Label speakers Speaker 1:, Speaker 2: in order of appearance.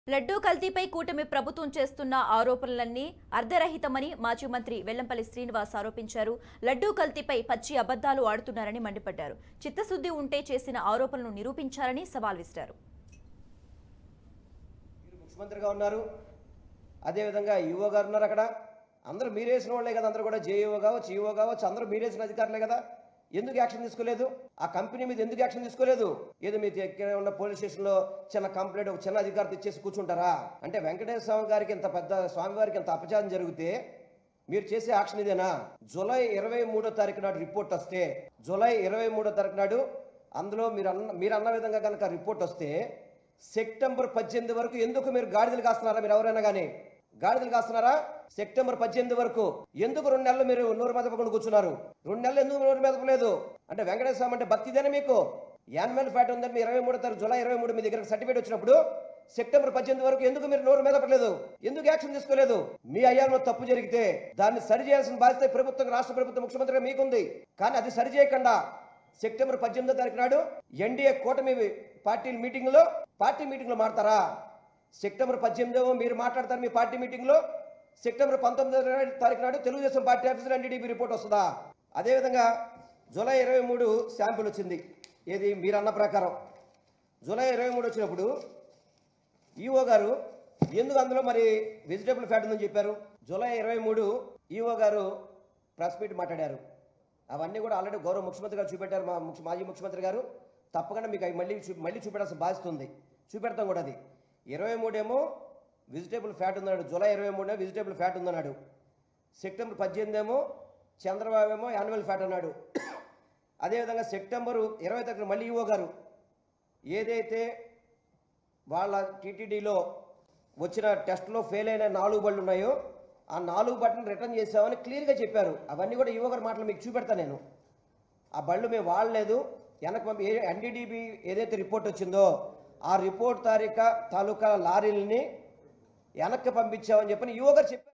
Speaker 1: లడ్డూ కల్తీపై కూటమి ప్రభుత్వం చేస్తున్న ఆరోపణలన్నీ అర్ధరహితమని మాజీ మంత్రి వెల్లంపల్లి శ్రీనివాస్ ఆరోపించారు. లడ్డూ కల్తీపై పచ్చి అబద్ధాలు ఆడుతున్నారని మండిపడ్డారు. చిత్తశుద్ధి ఉంటే చేసిన ఆరోపణలను నిరూపించాలని సవాల్ విసిరారు.
Speaker 2: ముఖ్యమంత్రిగా ఉన్నారు, అదే విధంగా ఈఓ గారు ఉన్నారు. అక్కడ అందరూ మీరేసిన వాళ్ళే కదా, అందరూ కూడా జేఈఓ కావచ్చు, ఈఓ కావచ్చు, అందరూ మీరేసిన అధికారులే కదా. ఎందుకు యాక్షన్ తీసుకోలేదు? ఆ కంపెనీ మీద ఎందుకు యాక్షన్ తీసుకోలేదు? ఏదో మీ దగ్గర ఉన్న పోలీస్ స్టేషన్లో చిన్న కంప్లైంట్ ఒక చిన్న అధికారి తెచ్చేసి కూర్చుంటారా? అంటే వెంకటేశ్వర స్వామి గారికి ఇంత పెద్ద స్వామివారికి ఇంత అపచారం జరిగితే మీరు చేసే యాక్షన్ ఇదేనా? జూలై 23వ తారీఖు నాడు రిపోర్ట్ వస్తే, జూలై 23వ తారీఖు నాడు అందులో మీరు అన్న విధంగా కనుక రిపోర్ట్ వస్తే సెప్టెంబర్ 18 వరకు ఎందుకు మీరు గాడిదలు కాస్తున్నారా? మీరు ఎవరైనా కానీ గాడిదలు కాస్తున్నారా? సెప్టెంబర్ 18 వరకు ఎందుకు 2 నెలలు మీరు నోరు మెదపకుండా కూర్చున్నారు? 2 నెలలు ఎందుకు నోరు మెదపలేదు? అంటే వెంకటేశ్వర స్వామి అంటే భక్తిదేనా మీకు? యాన్యువల్ ఫ్యాట్ ఉందని 23వ తారీఖు జూలై 23 మీ దగ్గర సర్టిఫికేట్ వచ్చినప్పుడు సెప్టెంబర్ 18 వరకు ఎందుకు మీరు నోరు మెదపలేదు? ఎందుకు యాక్షన్ తీసుకోలేదు? మీ అయ్యాలో తప్పు జరిగితే దాన్ని సరి చేయాల్సిన బాధ్యత ప్రభుత్వం, రాష్ట్ర ప్రభుత్వం, ముఖ్యమంత్రిగా మీకుంది. కానీ అది సరి చేయకుండా సెప్టెంబర్ 18వ తారీఖు నాడు ఎన్డీఏ కూటమి పార్టీ మీటింగ్లో మాట్లాడతారా? సెప్టెంబర్ 18 మీరు మాట్లాడతారు మీ పార్టీ మీటింగ్లో. సెప్టెంబర్ 19వ తారీఖు నాడు తెలుగుదేశం పార్టీ ఆఫీసులో ఎన్డీడీపీ రిపోర్ట్ వస్తుందా? అదేవిధంగా జూలై 23 శాంపుల్ వచ్చింది. ఏది మీరు అన్న ప్రకారం జూలై 23 వచ్చినప్పుడు ఈఓ గారు ఎందుకు అందులో మరి వెజిటేబుల్ ఫ్యాట్ ఉందని చెప్పారు? జూలై 23 ఈఓ గారు ప్రెస్ మీట్ మాట్లాడారు. అవన్నీ కూడా ఆల్రెడీ గౌరవ ముఖ్యమంత్రి గారు చూపెట్టారు. మాజీ ముఖ్యమంత్రి గారు తప్పకుండా మీకు అవి మళ్ళీ చూపెట్టాల్సిన బాధ్యత ఉంది. చూపెడతాం కూడా. అది 23 ఏమో వెజిటేబుల్ ఫ్యాట్ ఉందన్నాడు, జూలై 23 వెజిటేబుల్ ఫ్యాట్ ఉందన్నాడు. సెప్టెంబర్ 18 ఏమో చంద్రబాబు ఏమో యాన్యువల్ ఫ్యాట్ అన్నాడు. అదేవిధంగా సెప్టెంబర్ 20 తారీఖున మళ్ళీ ఈఓ గారు ఏదైతే వాళ్ళ టీటీడీలో వచ్చిన టెస్ట్లో ఫెయిల్ అయిన 4 బళ్ళు ఉన్నాయో ఆ 4 బళ్ళను రిటర్న్ చేసామని క్లియర్గా చెప్పారు. అవన్నీ కూడా ఈఓ గారి మాటలు మీకు చూపెడతా నేను. ఆ బళ్ళు మేము వాడలేదు, వెనక్కి ఎన్డీడీబీ ఏదైతే రిపోర్ట్ వచ్చిందో ఆ రిపోర్ట్ తాలూకా లారీలని వెనక్కి పంపించామని చెప్పని ఈఓ గారు చెప్పారు.